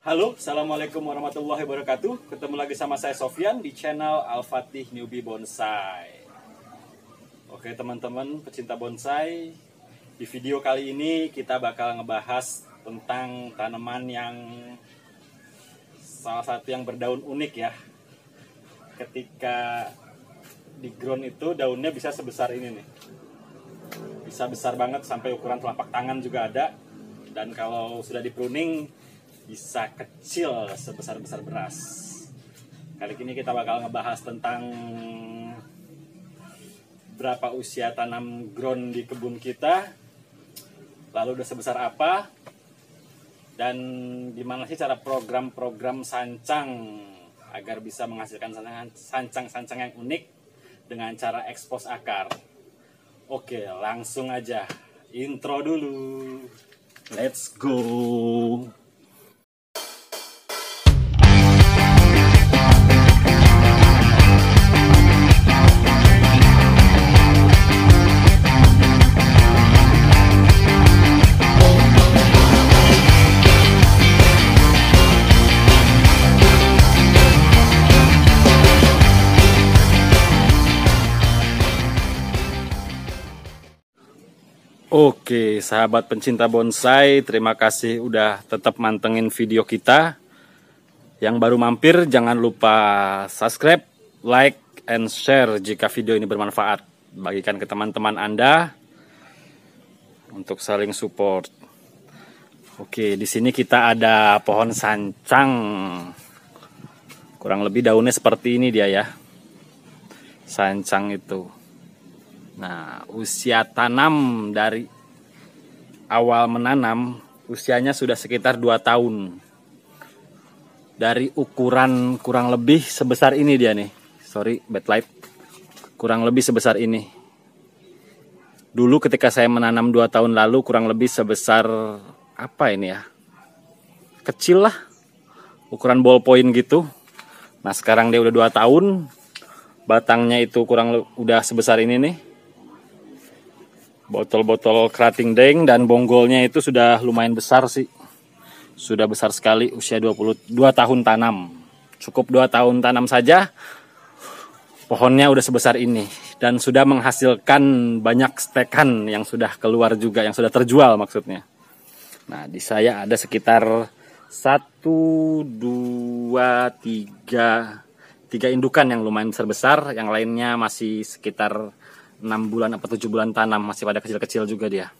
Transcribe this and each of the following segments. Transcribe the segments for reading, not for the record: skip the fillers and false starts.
Halo, Assalamualaikum warahmatullahi wabarakatuh. Ketemu lagi sama saya Sofyan di channel Al-Fatih Newbie Bonsai. Oke teman-teman pecinta bonsai, di video kali ini kita bakal ngebahas tentang tanaman yang salah satu yang berdaun unik ya. Ketika di ground itu daunnya bisa sebesar ini nih. Bisa besar banget sampai ukuran telapak tangan juga ada. Dan kalau sudah di pruning bisa kecil sebesar-besar beras. Kali ini kita bakal ngebahas tentang berapa usia tanam ground di kebun kita, lalu udah sebesar apa, dan gimana sih cara program-program sancang agar bisa menghasilkan sancang-sancang yang unik dengan cara ekspos akar. Oke, langsung aja intro dulu. Let's go. Oke, sahabat pencinta bonsai, terima kasih udah tetap mantengin video kita. Yang baru mampir, jangan lupa subscribe, like, and share jika video ini bermanfaat. Bagikan ke teman-teman Anda untuk saling support. Oke, di sini kita ada pohon sancang. Kurang lebih daunnya seperti ini dia ya. Sancang itu. Nah, usia tanam dari awal menanam, usianya sudah sekitar 2 tahun. Dari ukuran kurang lebih sebesar ini dia nih. Sorry, backlight. Kurang lebih sebesar ini. Dulu ketika saya menanam 2 tahun lalu, kurang lebih sebesar, apa ini ya? Kecil lah. Ukuran ballpoint gitu. Nah, sekarang dia udah 2 tahun. Batangnya itu udah sebesar ini nih. Botol-botol kerating deng dan bonggolnya itu sudah lumayan besar sih. Sudah besar sekali, usia 22 tahun tanam. Cukup 2 tahun tanam saja, pohonnya udah sebesar ini. Dan sudah menghasilkan banyak stekan yang sudah keluar juga, yang sudah terjual maksudnya. Nah, di saya ada sekitar 1, 2, 3 indukan yang lumayan besar-besar. Yang lainnya masih sekitar 6 bulan atau 7 bulan tanam, masih pada kecil-kecil juga dia.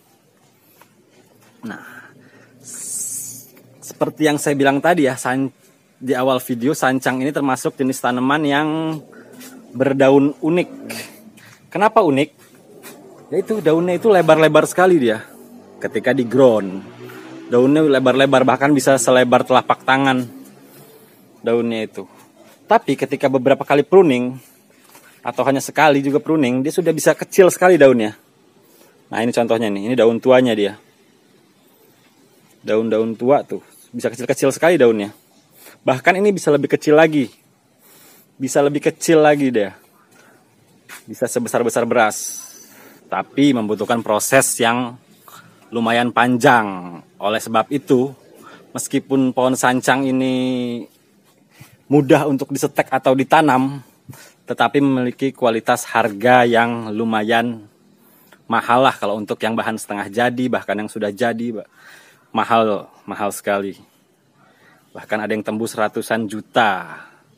Nah, seperti yang saya bilang tadi ya, di awal video, sancang ini termasuk jenis tanaman yang berdaun unik. Kenapa unik? Yaitu daunnya itu lebar-lebar sekali dia. Ketika di ground, daunnya lebar-lebar, bahkan bisa selebar telapak tangan daunnya itu. Tapi ketika beberapa kali pruning, atau hanya sekali juga pruning, dia sudah bisa kecil sekali daunnya. Nah, ini contohnya nih, ini daun tuanya dia. Daun-daun tua tuh, bisa kecil-kecil sekali daunnya. Bahkan ini bisa lebih kecil lagi. Bisa lebih kecil lagi dia. Bisa sebesar-besar beras. Tapi membutuhkan proses yang lumayan panjang. Oleh sebab itu, meskipun pohon sancang ini mudah untuk disetek atau ditanam, tetapi memiliki kualitas harga yang lumayan mahal lah kalau untuk yang bahan setengah jadi, bahkan yang sudah jadi mahal sekali. Bahkan ada yang tembus ratusan juta.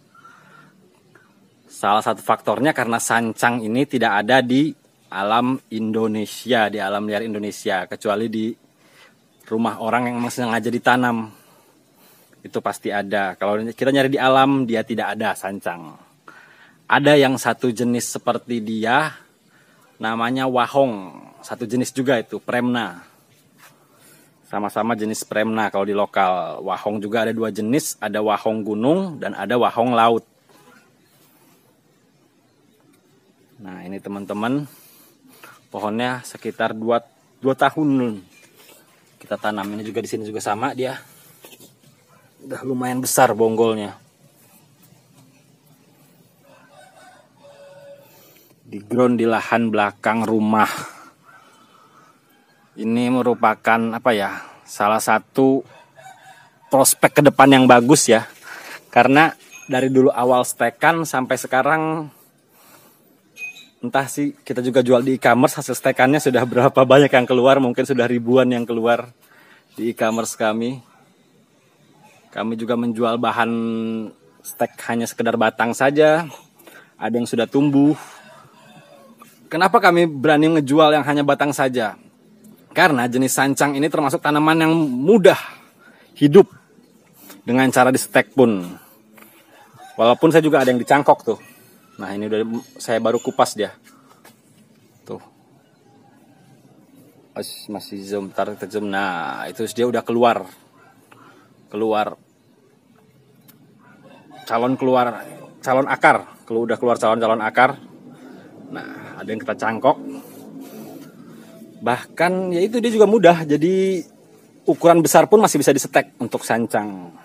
Salah satu faktornya karena sancang ini tidak ada di alam Indonesia, di alam liar Indonesia, kecuali di rumah orang yang masih sengaja ditanam. Itu pasti ada. Kalau kita nyari di alam, dia tidak ada sancang. Ada yang satu jenis seperti dia, namanya wahong. Satu jenis juga itu, premna. Sama-sama jenis premna kalau di lokal. Wahong juga ada 2 jenis, ada wahong gunung dan ada wahong laut. Nah, ini teman-teman, pohonnya sekitar 2 tahun. Kita tanam ini juga di sini juga sama dia. Udah lumayan besar bonggolnya. Di ground di lahan belakang rumah. Ini merupakan salah satu prospek ke depan yang bagus ya. Karena dari dulu awal stekan sampai sekarang, entah sih, kita juga jual di e-commerce, hasil stekannya sudah berapa banyak yang keluar, mungkin sudah ribuan yang keluar di e-commerce kami. Kami juga menjual bahan stek hanya sekedar batang saja, ada yang sudah tumbuh. Kenapa kami berani ngejual yang hanya batang saja? Karena jenis sancang ini termasuk tanaman yang mudah hidup dengan cara di stek pun. Walaupun saya juga ada yang dicangkok tuh. Nah ini udah saya baru kupas dia. Tuh. Masih zoom, tarik ke zoom. Nah itu dia udah keluar. Calon akar. Kalau udah keluar calon akar. Nah ada yang kita cangkok. Bahkan ya itu dia juga mudah. Jadi ukuran besar pun masih bisa disetek untuk sancang.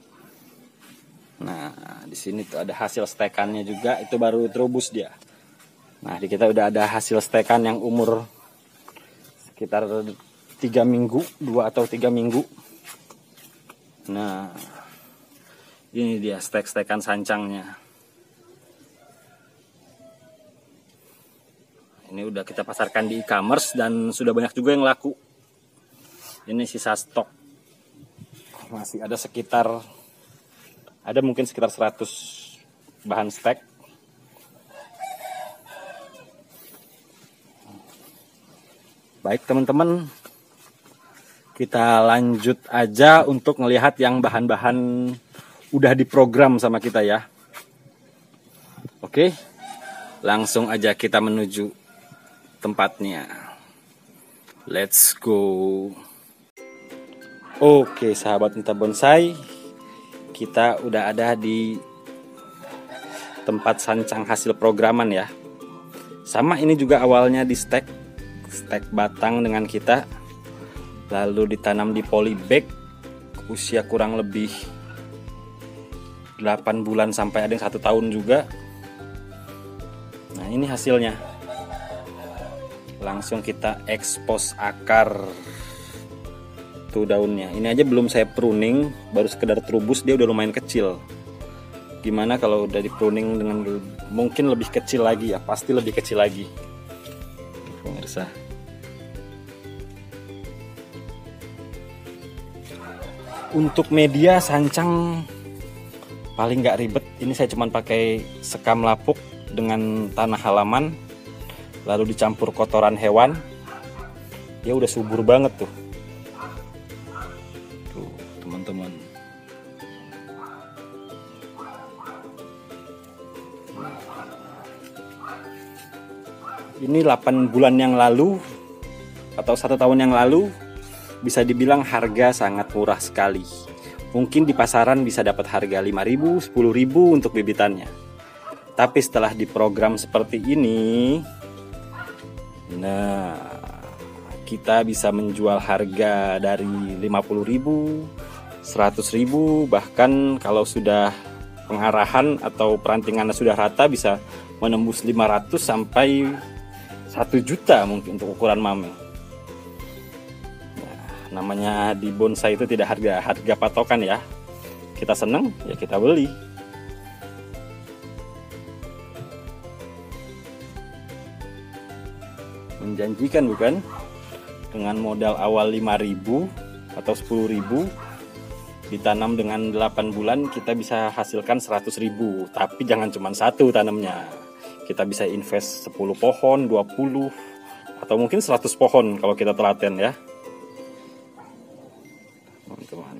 Nah, di sini tuh ada hasil stekannya juga, itu baru terubus dia. Nah, di kita udah ada hasil stekan yang umur sekitar 3 minggu, 2 atau 3 minggu. Nah, ini dia stekan sancangnya. Ini udah kita pasarkan di e-commerce dan sudah banyak juga yang laku. Ini sisa stok. Masih ada mungkin sekitar 100 bahan stek. Baik teman-teman, kita lanjut aja untuk melihat yang bahan-bahan udah diprogram sama kita ya. Oke, langsung aja kita menuju tempatnya. Let's go. Oke sahabat Mita Bonsai, kita udah ada di tempat sancang hasil programan ya. Sama ini juga awalnya di stek batang dengan kita, lalu ditanam di polybag usia kurang lebih 8 bulan sampai ada yang 1 tahun juga. Nah ini hasilnya. Langsung kita ekspos akar. Tuh daunnya, ini aja belum saya pruning, baru sekedar terubus, dia udah lumayan kecil. Gimana kalau udah di pruning dengan mungkin lebih kecil lagi ya, pasti lebih kecil lagi pemirsa. Untuk media sancang paling nggak ribet, ini saya cuma pakai sekam lapuk dengan tanah halaman, lalu dicampur kotoran hewan, dia udah subur banget tuh. Teman-teman, ini 8 bulan yang lalu atau 1 tahun yang lalu, bisa dibilang harga sangat murah sekali. Mungkin di pasaran bisa dapat harga 5.000, 10.000 untuk bibitannya. Tapi setelah diprogram seperti ini, nah kita bisa menjual harga dari 50.000, 100.000, bahkan kalau sudah pengarahan atau perantingannya sudah rata bisa menembus 500 sampai 1 juta mungkin untuk ukuran mame. Nah, namanya di bonsai itu tidak harga patokan ya. Kita seneng ya kita beli. Menjanjikan bukan? Dengan modal awal 5.000 atau 10.000, ditanam dengan 8 bulan kita bisa hasilkan 100.000. Tapi jangan cuma 1 tanamnya. Kita bisa invest 10 pohon, 20 atau mungkin 100 pohon kalau kita telaten ya. Teman-teman.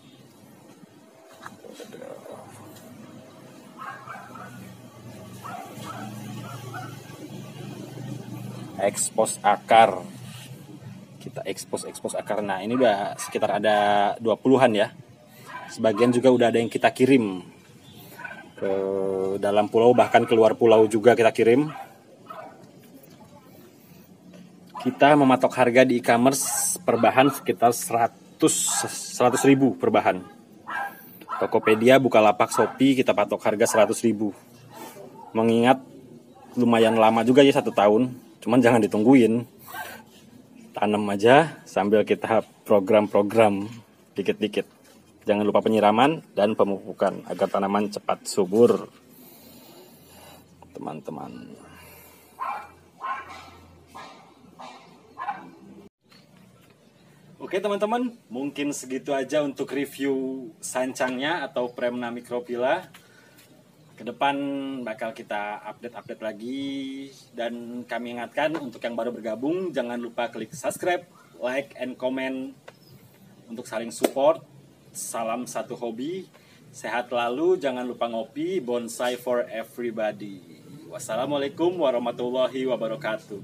Ekspos akar. Kita ekspos akar. Nah, ini udah sekitar ada 20-an ya. Sebagian juga udah ada yang kita kirim ke dalam pulau, bahkan keluar pulau juga kita kirim. Kita mematok harga di e-commerce per bahan sekitar 100.000 per bahan. Tokopedia, Bukalapak, Shopee kita patok harga 100.000. Mengingat lumayan lama juga ya 1 tahun, cuman jangan ditungguin. Tanam aja sambil kita program-program dikit-dikit. Jangan lupa penyiraman dan pemupukan agar tanaman cepat subur, teman-teman. Oke teman-teman, mungkin segitu aja untuk review sancangnya atau Premna microphylla. Ke depan bakal kita update lagi, dan kami ingatkan untuk yang baru bergabung jangan lupa klik subscribe, like, and comment untuk saling support. Salam satu hobi, sehat lalu, jangan lupa ngopi, bonsai for everybody. Wassalamualaikum warahmatullahi wabarakatuh.